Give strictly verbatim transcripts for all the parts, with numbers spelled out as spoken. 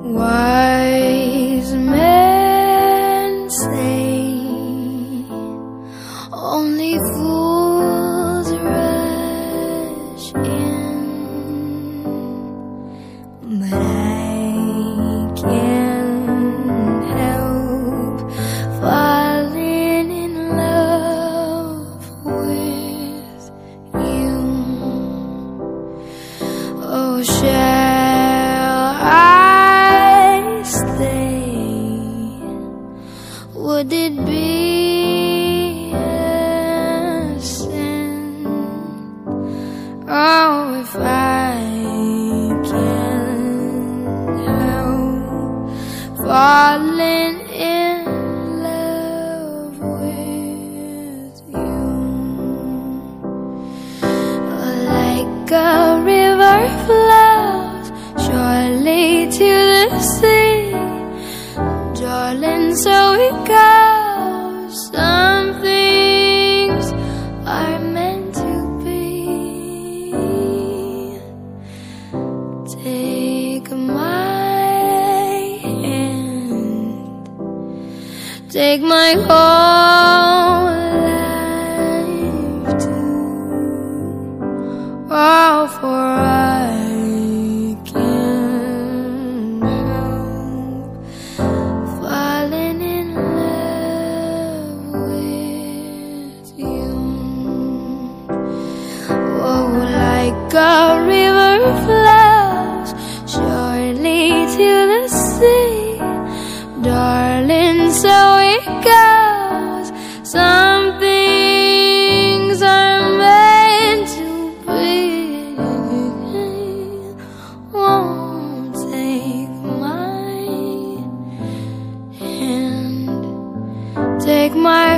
Wise men say only fools rush in, but I can't help falling in love with you. Oh, shall I stay? Would it be a sin? Oh, if I can't help falling in love with you. Like a river flows surely to the sea, darling, so it goes. Some things are meant to be. Take my hand, take my whole life too. Oh, for I can't help falling in love with you. Oh, like a river flows surely to the sea, darling, so it goes. Some things are meant to be. Won't take my hand, take my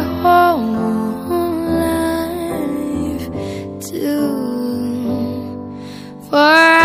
whole life too, for